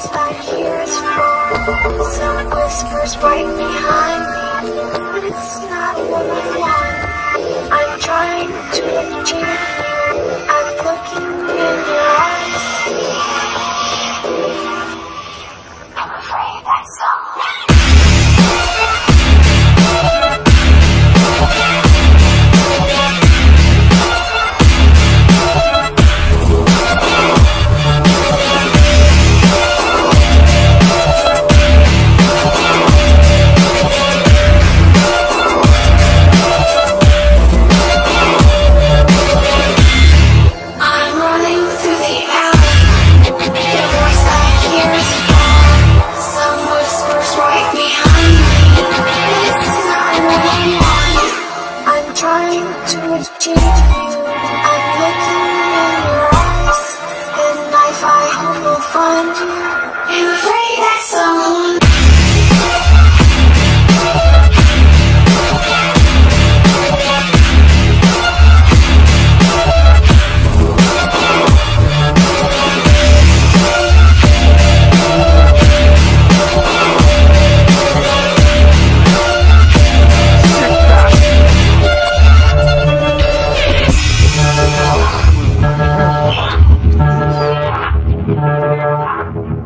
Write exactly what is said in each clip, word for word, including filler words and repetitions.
voice I hear is wrong. Some whispers right behind me, but it's not what I want. I'm trying to achieve you. I'm looking in your eyes. I'm afraid that someone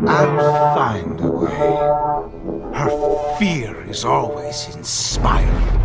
Fear is always inspiring.